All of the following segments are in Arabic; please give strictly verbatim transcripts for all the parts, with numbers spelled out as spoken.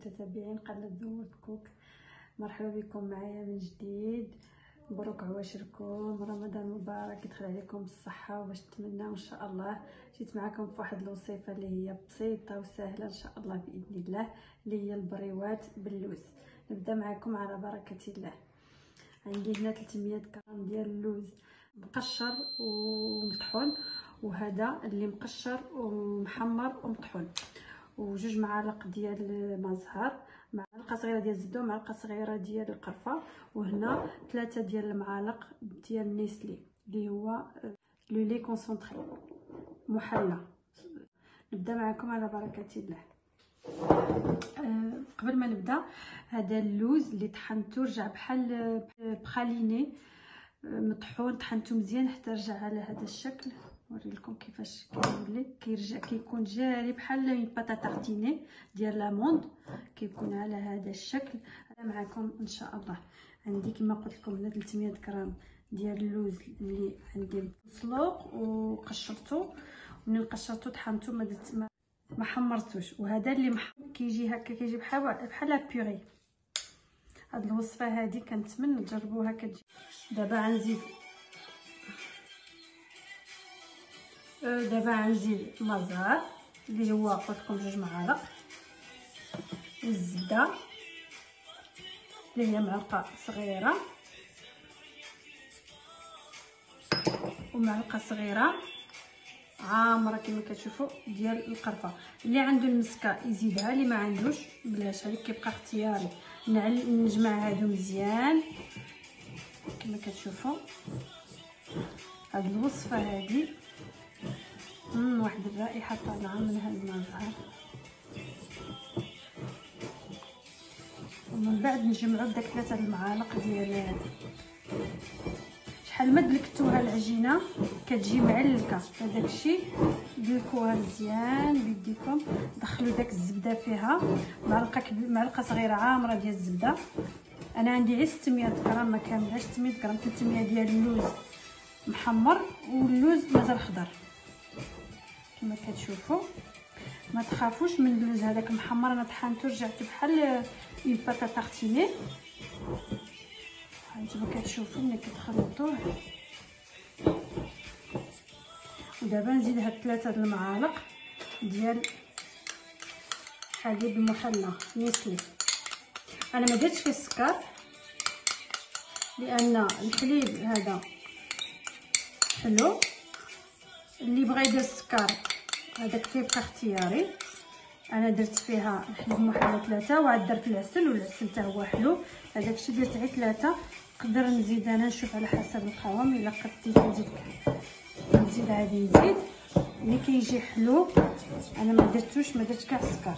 متتابعين قناه زوود كوك، مرحبا بكم معايا من جديد. مبروك عواشركم، رمضان مبارك، يدخل عليكم بالصحه وباش نتمنى ان شاء الله. جيت معكم في واحد الوصفه اللي هي بسيطه وسهله ان شاء الله باذن الله، اللي هي البريوات باللوز. نبدا معكم على بركه الله. عندي هنا ثلاثمية غرام ديال اللوز مقشر ومطحون، وهذا اللي مقشر ومحمر ومطحون، وجوج معالق ديال ما زهر، معلقه صغيره ديال الزبده ومعلقه صغيره ديال القرفه، وهنا ثلاثه ديال المعالق ديال نيسلي اللي هو لو لي كونسونطري محلى. نبدا معكم على بركه الله. أه قبل ما نبدا، هذا اللوز اللي طحنته رجع بحال بخاليني مطحون، طحنته مزيان حتى رجع على هذا الشكل. نوري لكم كيفاش كيولي، كيرجع كيكون جاري بحال اون باتا تارتيني ديال لاموند، كيكون على هذا الشكل. انا معكم ان شاء الله. عندي كما قلت لكم هنا ثلاثمية غرام ديال اللوز اللي عندي مسلوق وقشرته، ومن قشرته طحنته ما درت ما, ما حمرتوش. وهذا اللي محمر كيجي هكا، كيجي بحال بحال بيوري. هاد الوصفه هذه كنتمنى تجربوها كتجي. دابا غنزيد دابا غنزيد مازال اللي هو قلت لكم جوج معالق، والزبده اللي هي معلقه صغيره، ومعلقه صغيره عامره كما كتشوفوا ديال القرفه. اللي عنده المسكه يزيدها، اللي ما عندوش بلاش، هذا كيبقى اختياري. نجمع هادو مزيان كما كتشوفوا. هاد الوصفه هذه امم واحد الرائحه طالعه من هاد المزهر، ومن بعد نجمعوا داك ثلاثه المعالق ديال شحال ما دلكتوها العجينه كتجي معلكه. هذاك الشيء دلكوها مزيان بيديكم، دخلوا داك الزبده فيها، معلقه معلقه صغيره عامره ديال الزبده. انا عندي غير ستمية غرام، ما كاملاش ستمية غرام، ثلاثمية ديال اللوز محمر واللوز مازال خضر كما كتشوفوا. ما تخافوش من اللوز هذاك المحمر، انا طحنته رجعته بحال اون باتا تارتيني. هانتوما كتشوفوا ملي كتخلطوه. ودابا نزيد هاد ثلاثه د المعالق ديال حليب المحلى نيسلي. انا ما درتش فيه السكر لان الحليب هذا حلو، اللي بغى يدير السكر هذاك كيبقى اختياري. انا درت فيها الحليب المحلى ثلاثه، وعاد درت العسل، والعسل حتى هو حلو. هذاك الشيء درت غير ثلاثه، نقدر نزيد انا نشوف على حسب القوام. الا قديت نزيد نزيد عادي نزيد ملي كيجي حلو. انا ما درتوش، ما درت كاع السكر.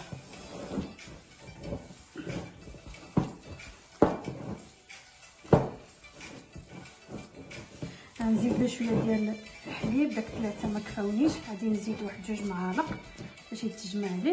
غنزيد شويه ديال الحليب، داك ثلاثه ما كفاونيش، غادي نزيد واحد جوج معالق باش يتجمع ليه.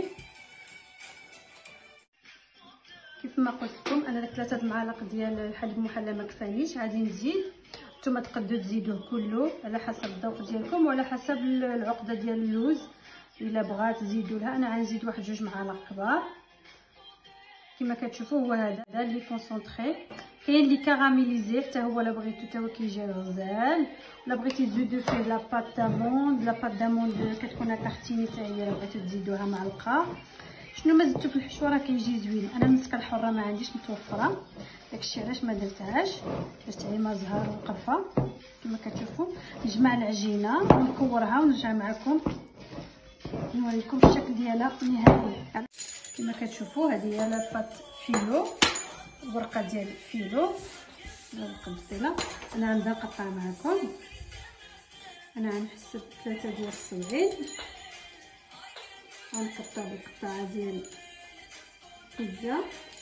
كيف ما قلت لكم انا داك ثلاثه المعالق ديال الحليب المحلى ما كفانيش، غادي نزيد. نتوما تقدروا تزيدوه كله على حسب الذوق ديالكم وعلى حسب العقده ديال اللوز. الا بغات تزيدوا لها، انا غنزيد واحد جوج معالق كبار كما كتشوفوا. هو هذا اللي كونسونطري. كاين اللي كاراميليزي حتى هو، لا بغيتو حتى هو كيجي غزال. لا بغيتي تزيدوا فيه لا بات داموند، لا بات داموند كتكون كارتيني حتى هي، لا بغيتو تزيدوها معلقه. شنو ما زدتو في الحشوه راه كيجي زوين. انا المسكه الحره ما عنديش متوفره، داكشي علاش ما درتهاش، درت غير ما زهر وقرفه كما كتشوفوا. نجمع العجينه ونكورها ونرجع معكم نوريكم الشكل ديالها النهائي. كما كتشوفوا هذه هي لاباط فيلو، ورقه ديال فيلو القبصيله. انا غنبدا نقطع معكم. انا غنحسب ثلاثه ديال الصبعين، غنقطع بالقطعه ديال بيتزا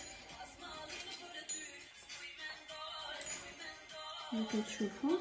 كما كتشوفوا.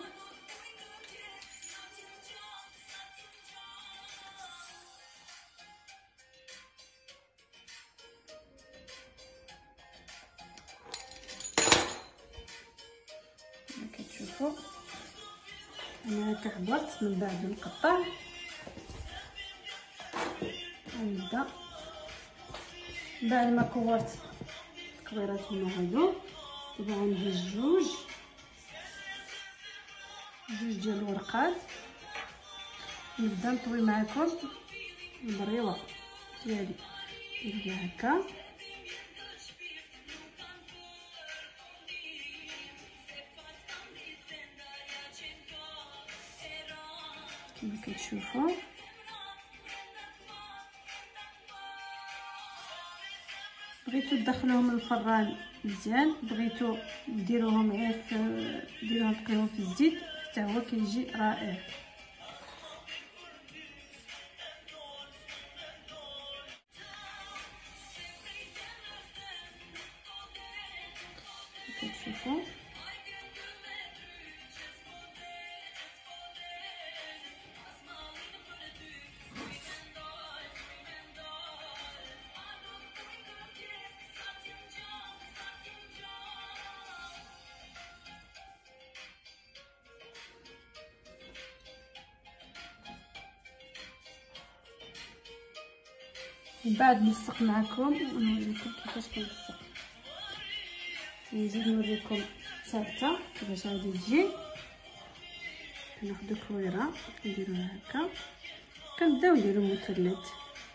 كتشوفوا انا هكا عبرت، من بعد نقطع. غنبدا بعد ما كورت الكويرات هنا هادو دابا غنهز جوج جوج ديال الورقات. نبدا نطوي معكم البريوه ديالي نديرها هكا كما كتشوفوا. بغيتو تدخلوهم الفران مزيان، بغيتو ديروهم غير في ديروهم تقليهم في الزيت حتى هو كيجي رائع. كتشوفوا من بعد نلصق معكم ونوريكم كيفاش كنلصق. نزيد نوريكم ثالثه كيفاش غادي تجي. كناخذوا كويره نديروها هكا، كنبداو نديرو مثلث.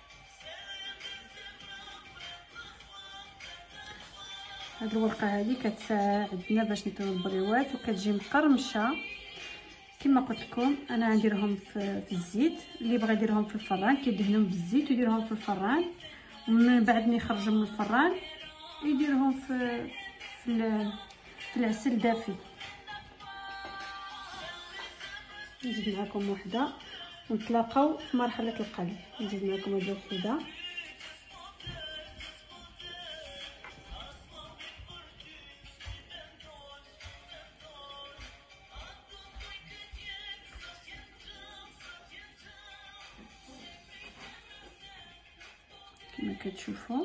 هاد الورقه هذه كتساعدنا باش نطويو البريوات وكتجي مقرمشه. كما قلت لكم انا غنديرهم في, في الزيت. اللي بغى يديرهم في الفران كيدهنهم بالزيت ويديرهم في الفران، ومن بعد ما يخرجوا من الفران يديرهم في في, في العسل الدافي. نزيد معكم وحده ونتلاقاو في مرحله القلي. نزيد معكم هذه وحده كما كتشوفوا.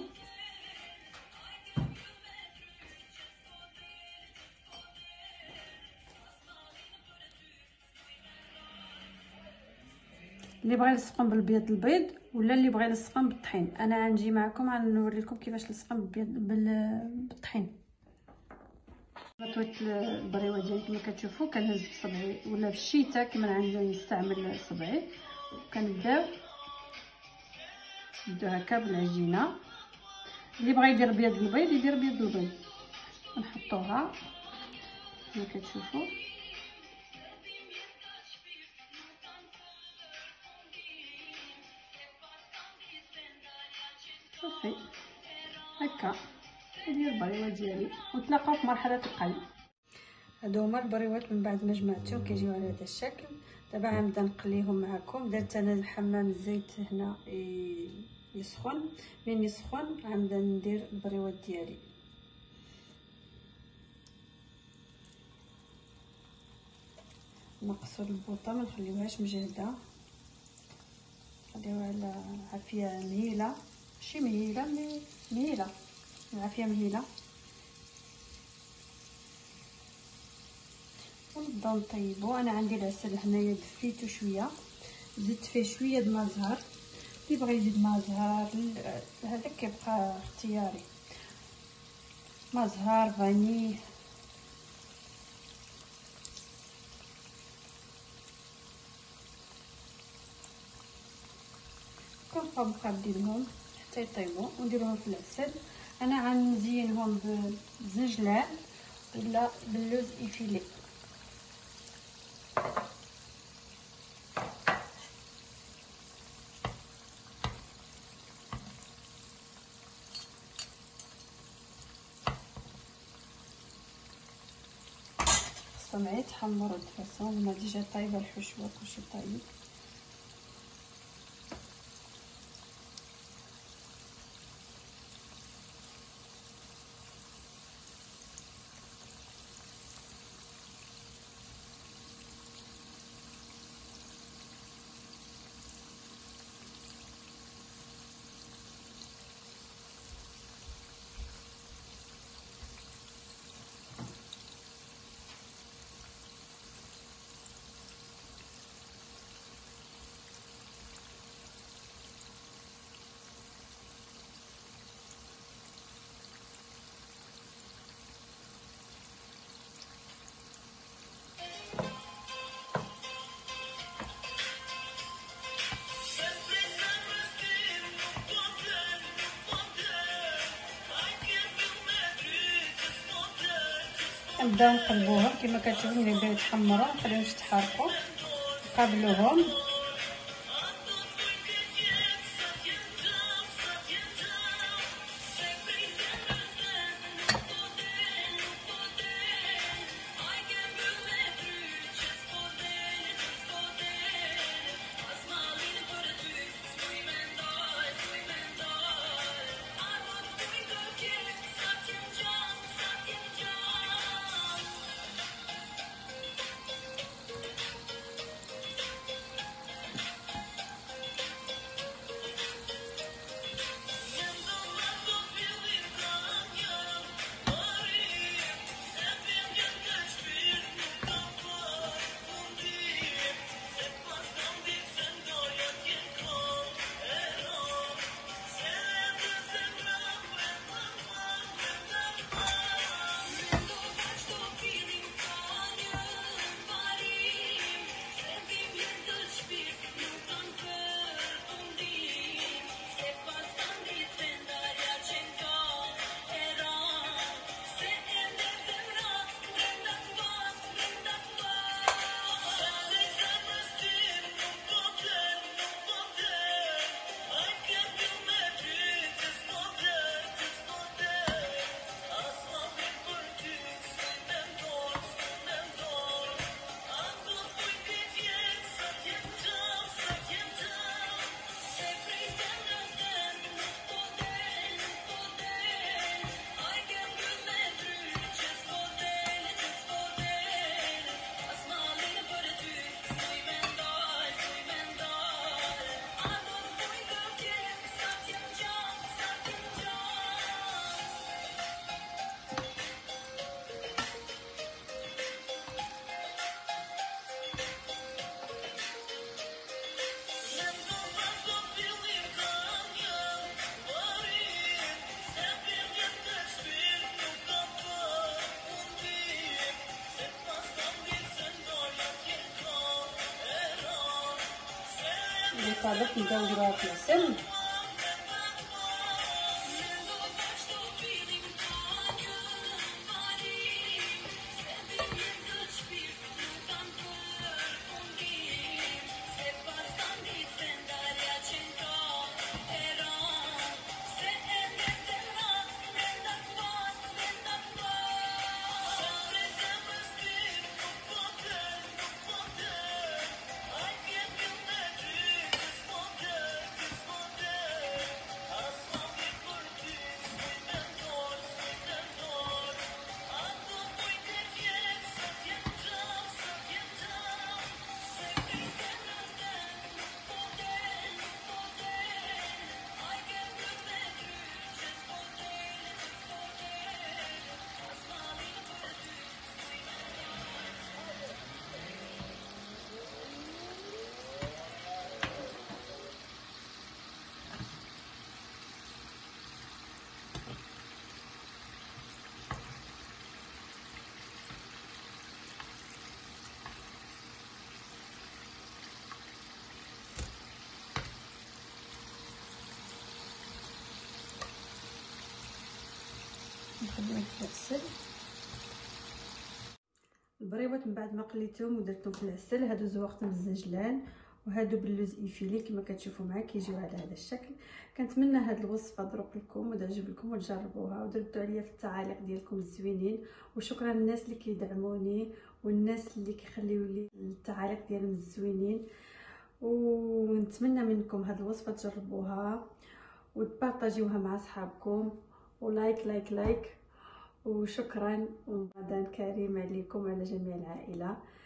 اللي بغى يلصقهم بالبيض البيض ولا اللي بغى يلصقهم بالطحين. انا غنجي معكم غنوريكم كيفاش نلصقهم بالبيض بالطحين. طويت البريوه ديالي كما كتشوفوا كنهز بصبعي، ولا في الشتاء كما عندي نستعمل صبعي. كنبداو نسدو هكا بالعجينه. اللي بغى يدير بيض البيض يدير بيض البيض. نحطوها كما كتشوفوا. صافي هكا هذه البريوه ديالي، ونتلاقاو في مرحله القلي. هادو هما البريوات من بعد ما جمعتهم كيجيو على هذا الشكل. دابا غنبدا نقليهم معكم. درت انا الحمام الزيت هنا يسخن، من يسخن غنبدا ندير البريوات ديالي. نقصوا البوطه ما نخليوهاش مجهده، نخليوها على عافيه مهيله، ماشي مهيله مي مهيله العافيه مهيله. ونبداو نطيبو. انا عندي العسل هنايا دفيتو شويه، زدت فيه شويه د ماء زهر. اللي بغى يزيد ماء زهر هذا كيبقى اختياري، ماء زهر فاني. كنبقاو مقادينهم حتى يطيبوا ونديروهم في العسل. انا غنزينهم بزنجلان ولا باللوز ايفيلي. خصهم يتحمروا دفاسهم. هما ديجا طايبه الحشوه كلشي طايب. كنبداو نقلبوهم كما كتشوفوا. ملي بداو يتحمروا نخليهم يتحركوا نقابلوهم. اللي طابت نبداو نديروها في العسل. نخليهم في العسل. البريوات من بعد ما قليتهم ودرتهم في العسل هادو زوقتهم الزنجلان وهادو باللوز ايفيلي كما كتشوفوا معايا كيجيو على هذا الشكل. كنتمنى هاد الوصفه تضرب لكم وتعجب لكم وتجربوها وتردوا عليا في التعاليق ديالكم الزوينين. وشكرا للناس اللي كيدعموني والناس اللي كيخليو لي التعاليق ديالهم الزوينين. ونتمنى منكم هاد الوصفه تجربوها وتبارطاجيوها مع صحابكم ولايك لايك لايك. وشكرا ورمضان كريم عليكم وعلى جميع العائله.